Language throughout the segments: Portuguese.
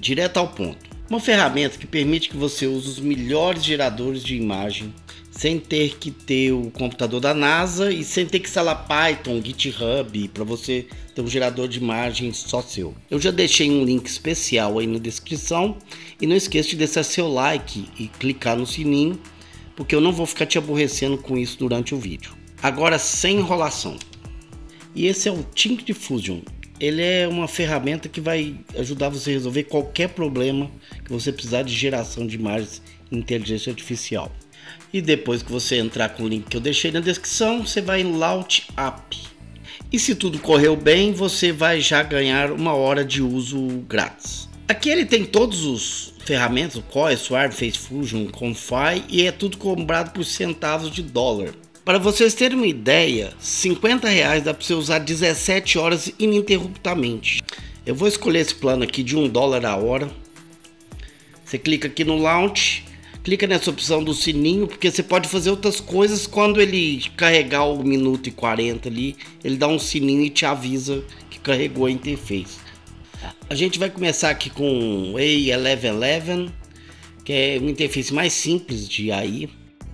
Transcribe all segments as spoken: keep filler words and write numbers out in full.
direto ao ponto. Uma ferramenta que permite que você use os melhores geradores de imagem sem ter que ter o computador da NASA e sem ter que instalar Python, GitHub para você ter um gerador de imagem só seu. Eu já deixei um link especial aí na descrição e não esqueça de deixar seu like e clicar no sininho, porque eu não vou ficar te aborrecendo com isso durante o vídeo. Agora, sem enrolação. E esse é o Think Diffusion. Ele é uma ferramenta que vai ajudar você a resolver qualquer problema que você precisar de geração de imagens em inteligência artificial. E depois que você entrar com o link que eu deixei na descrição, você vai em Launch App. E se tudo correu bem, você vai já ganhar uma hora de uso grátis. Aqui ele tem todos os ferramentas, o Core, Swarm, Face Fusion, Confy, e é tudo cobrado por centavos de dólar. Para vocês terem uma ideia, cinquenta reais dá para você usar dezessete horas ininterruptamente. Eu vou escolher esse plano aqui de um dólar a hora. Você clica aqui no Launch, clica nessa opção do sininho, porque você pode fazer outras coisas. Quando ele carregar o minuto e quarenta ali, ele dá um sininho e te avisa que carregou a interface. A gente vai começar aqui com o A onze onze, que é uma interface mais simples de A I.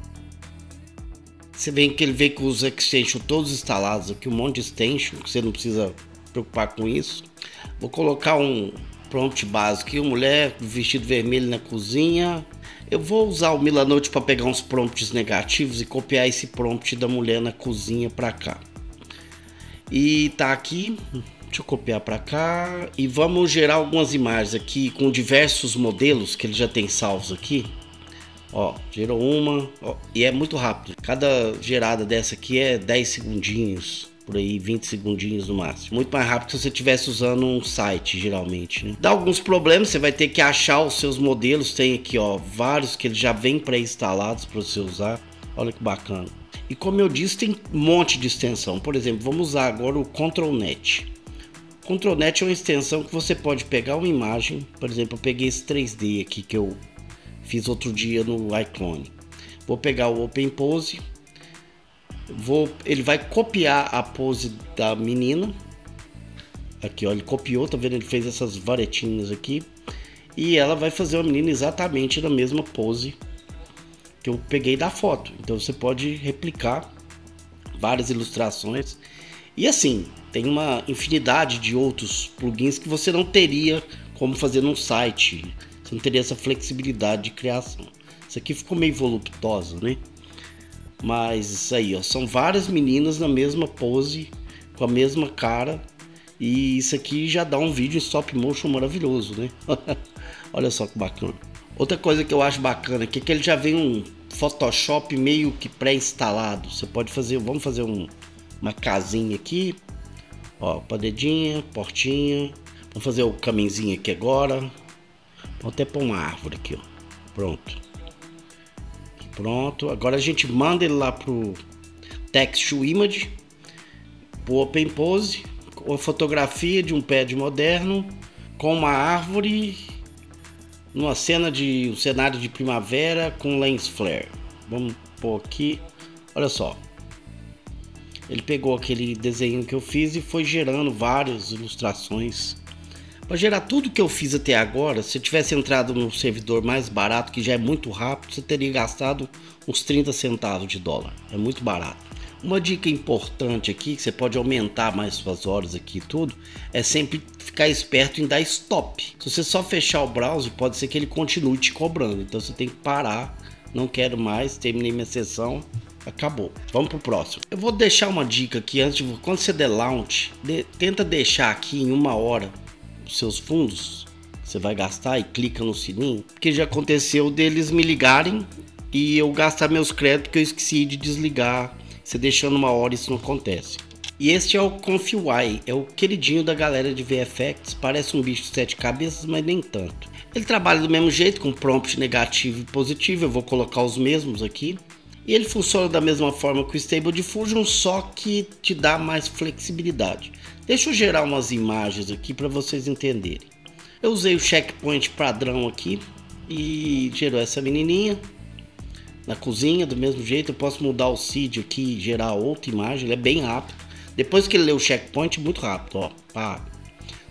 Você vê que ele vem com os extensions todos instalados aqui, um monte de extension, que você não precisa preocupar com isso. Vou colocar um prompt básico aqui, uma mulher vestido vermelho na cozinha. Eu vou usar o Milanote para pegar uns prompts negativos e copiar esse prompt da mulher na cozinha para cá. E tá aqui, deixa eu copiar para cá e vamos gerar algumas imagens aqui com diversos modelos que ele já tem salvos aqui. Ó, gerou uma, ó, e é muito rápido. Cada gerada dessa aqui é dez segundinhos, por aí, vinte segundinhos no máximo. Muito mais rápido que se você estivesse usando um site, geralmente, né? Dá alguns problemas, você vai ter que achar os seus modelos. Tem aqui, ó, vários que eles já vêm pré-instalados para você usar. Olha que bacana. E como eu disse, tem um monte de extensão. Por exemplo, vamos usar agora o ControlNet. ControlNet é uma extensão que você pode pegar uma imagem. Por exemplo, eu peguei esse três D aqui que eu fiz outro dia no iClone. Vou pegar o Open Pose, vou, ele vai copiar a pose da menina. Aqui, ó, ele copiou, tá vendo? Ele fez essas varetinhas aqui e ela vai fazer a menina exatamente na mesma pose que eu peguei da foto. Então você pode replicar várias ilustrações e assim tem uma infinidade de outros plugins que você não teria como fazer num site. Você não teria essa flexibilidade de criação. Isso aqui ficou meio voluptuosa, né? Mas isso aí, ó, são várias meninas na mesma pose, com a mesma cara. E isso aqui já dá um vídeo em stop motion maravilhoso, né? Olha só que bacana. Outra coisa que eu acho bacana aqui é que ele já vem um Photoshop meio que pré-instalado. Você pode fazer, vamos fazer um, uma casinha aqui. Ó, paredinha, portinha. Vamos fazer o caminhozinho aqui agora. Vou até pôr uma árvore aqui, ó. Pronto. Pronto. Agora a gente manda ele lá pro Text to Image, pro Open Pose, com a fotografia de um pad moderno com uma árvore, numa cena de um cenário de primavera com lens flare. Vamos pôr aqui. Olha só. Ele pegou aquele desenho que eu fiz e foi gerando várias ilustrações. Para gerar tudo que eu fiz até agora, se eu tivesse entrado no servidor mais barato, que já é muito rápido, você teria gastado uns trinta centavos de dólar. É muito barato. Uma dica importante aqui, que você pode aumentar mais suas horas aqui e tudo, é sempre ficar esperto em dar stop. Se você só fechar o browser, pode ser que ele continue te cobrando. Então você tem que parar, não quero mais, terminei minha sessão, acabou. Vamos pro próximo. Eu vou deixar uma dica aqui antes de... Quando você der launch, de, tenta deixar aqui em uma hora seus fundos, você vai gastar, e clica no sininho, porque já aconteceu deles me ligarem e eu gastar meus créditos que eu esqueci de desligar. Você deixando uma hora, isso não acontece. E este é o ConfyUI, é o queridinho da galera de V F X, parece um bicho de sete cabeças, mas nem tanto. Ele trabalha do mesmo jeito, com prompt negativo e positivo, eu vou colocar os mesmos aqui. E ele funciona da mesma forma que o Stable Diffusion, só que te dá mais flexibilidade. Deixa eu gerar umas imagens aqui para vocês entenderem. Eu usei o checkpoint padrão aqui e gerou essa menininha na cozinha do mesmo jeito. Eu posso mudar o seed aqui e gerar outra imagem, ele é bem rápido. Depois que ele lê o checkpoint, muito rápido, ó, pá.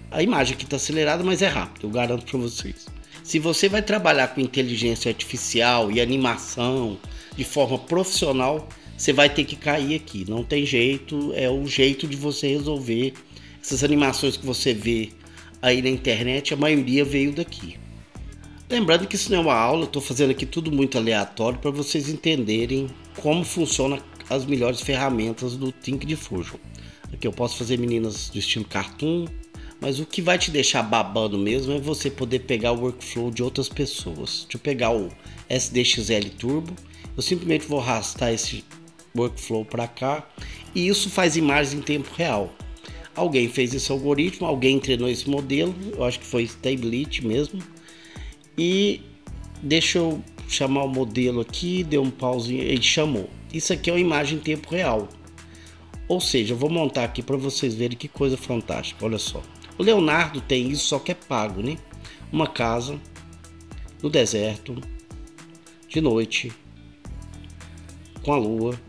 A imagem aqui está acelerada, mas é rápido, eu garanto para vocês. Se você vai trabalhar com inteligência artificial e animação de forma profissional, você vai ter que cair aqui. Não tem jeito, é o jeito de você resolver. Essas animações que você vê aí na internet, a maioria veio daqui. Lembrando que isso não é uma aula, eu estou fazendo aqui tudo muito aleatório para vocês entenderem como funcionam as melhores ferramentas do Think Diffusion. Aqui eu posso fazer meninas do estilo cartoon, mas o que vai te deixar babando mesmo é você poder pegar o workflow de outras pessoas. Deixa eu pegar o S D X L Turbo, eu simplesmente vou arrastar esse workflow para cá e isso faz imagens em tempo real. Alguém fez esse algoritmo, alguém treinou esse modelo, eu acho que foi Stability mesmo. E deixa eu chamar o modelo aqui, deu um pauzinho, ele chamou. Isso aqui é uma imagem em tempo real. Ou seja, eu vou montar aqui para vocês verem que coisa fantástica, olha só. O Leonardo tem isso, só que é pago, né? Uma casa no deserto, de noite, com a lua,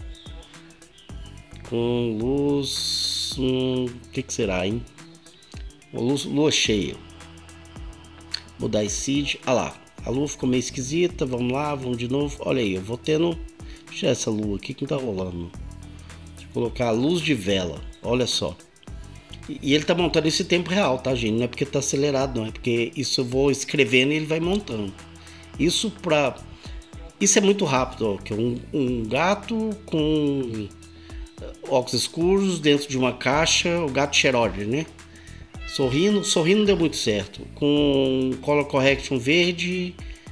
com luz... O hum, que, que será, hein? Lua, lua cheia. Mudar esse seed. Ah lá, a lua ficou meio esquisita. Vamos lá, vamos de novo. Olha aí, eu vou tendo. Deixa essa lua aqui que não tá rolando. Deixa eu colocar a luz de vela. Olha só. E, e ele tá montando esse tempo real, tá, gente? Não é porque tá acelerado, não. É porque isso eu vou escrevendo e ele vai montando. Isso pra. Isso é muito rápido, ó. Que é um, um gato com óculos escuros dentro de uma caixa, o gato Schrödinger, né? Sorrindo, sorrindo não deu muito certo. Com color correction verde,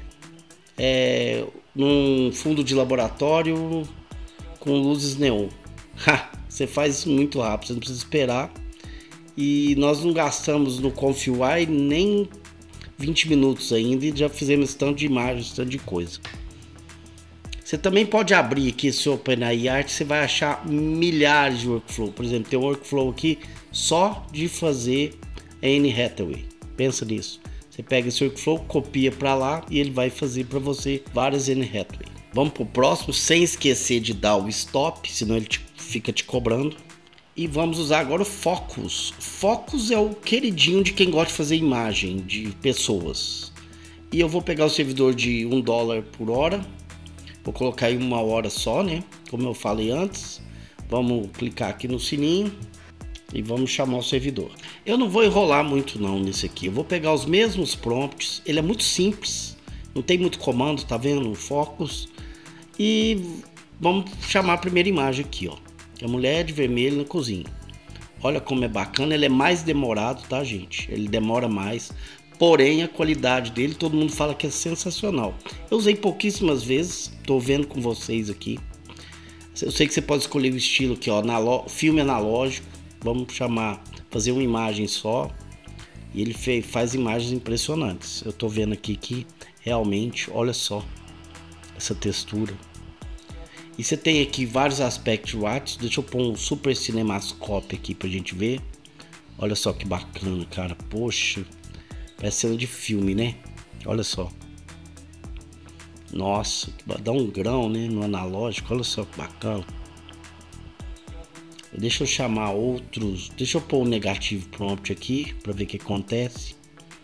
é, num fundo de laboratório, com luzes neon. Ha, você faz isso muito rápido, você não precisa esperar. E nós não gastamos no ConfUI nem vinte minutos ainda e já fizemos esse tanto de imagens, esse tanto de coisa. Você também pode abrir aqui esse OpenAI, você vai achar milhares de workflow. Por exemplo, tem um workflow aqui só de fazer Anne Hathaway. Pensa nisso. Você pega esse workflow, copia para lá e ele vai fazer para você várias Anne Hathaway. Vamos para o próximo, sem esquecer de dar o stop, senão ele te, fica te cobrando. E vamos usar agora o Focus. Focus é o queridinho de quem gosta de fazer imagem de pessoas. E eu vou pegar o servidor de um dólar por hora. Vou colocar aí uma hora só, né? Como eu falei antes. Vamos clicar aqui no sininho e vamos chamar o servidor. Eu não vou enrolar muito não nesse aqui. Eu vou pegar os mesmos prompts. Ele é muito simples. Não tem muito comando, tá vendo? O Focus. E vamos chamar a primeira imagem aqui, ó. A mulher de vermelho na cozinha. Olha como é bacana. Ele é mais demorado, tá, gente? Ele demora mais. Porém, a qualidade dele, todo mundo fala que é sensacional. Eu usei pouquíssimas vezes, tô vendo com vocês aqui. Eu sei que você pode escolher o estilo aqui, ó, analó- filme analógico. Vamos chamar, fazer uma imagem só. E ele fez, faz imagens impressionantes. Eu tô vendo aqui que realmente, olha só essa textura. E você tem aqui vários aspectos watts. Deixa eu pôr um super cinemascope aqui pra gente ver. Olha só que bacana, cara. Poxa. Parece cena de filme, né? Olha só. Nossa, dá um grão, né? No analógico. Olha só que bacana. Deixa eu chamar outros. Deixa eu pôr um negativo prompt aqui para ver o que acontece.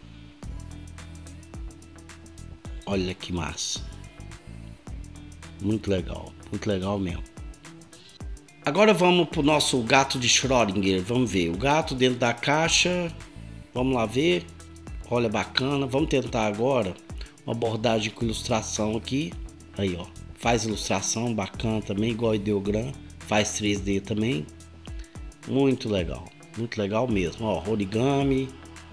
Olha que massa. Muito legal. Muito legal mesmo. Agora vamos pro nosso gato de Schrödinger. Vamos ver. O gato dentro da caixa. Vamos lá ver. Olha, bacana. Vamos tentar agora uma abordagem com ilustração aqui. Aí, ó. Faz ilustração, bacana também, igual ideograma. Faz três D também. Muito legal. Muito legal mesmo. Ó, origami.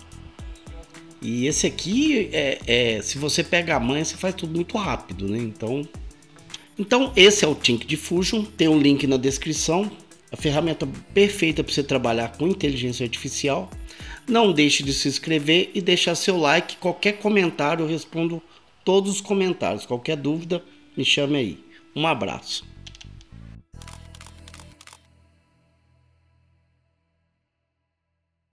E esse aqui, é, é, se você pega a manha, você faz tudo muito rápido, né? Então, então esse é o Think Diffusion. Tem um link na descrição. A ferramenta perfeita para você trabalhar com inteligência artificial. Não deixe de se inscrever e deixar seu like. Qualquer comentário, eu respondo todos os comentários. Qualquer dúvida, me chame aí. Um abraço.